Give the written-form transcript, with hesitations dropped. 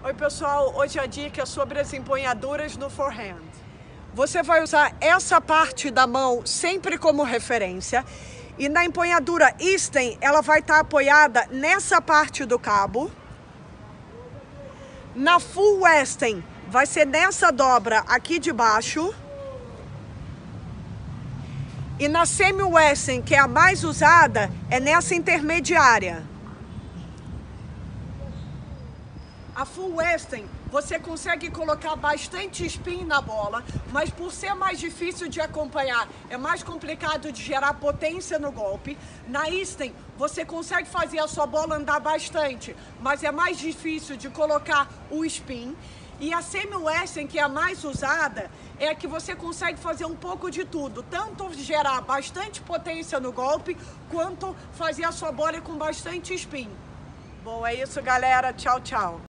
Oi pessoal, hoje a dica é sobre as empunhaduras no forehand. Você vai usar essa parte da mão sempre como referência e na empunhadura Eastern ela vai estar apoiada nessa parte do cabo. Na Full Western vai ser nessa dobra aqui de baixo. E na Semi Western, que é a mais usada, é nessa intermediária. A Full Western, você consegue colocar bastante spin na bola, mas por ser mais difícil de acompanhar, é mais complicado de gerar potência no golpe. Na Eastern, você consegue fazer a sua bola andar bastante, mas é mais difícil de colocar o spin. E a Semi-Western, que é a mais usada, é a que você consegue fazer um pouco de tudo. Tanto gerar bastante potência no golpe, quanto fazer a sua bola com bastante spin. Bom, é isso, galera. Tchau, tchau.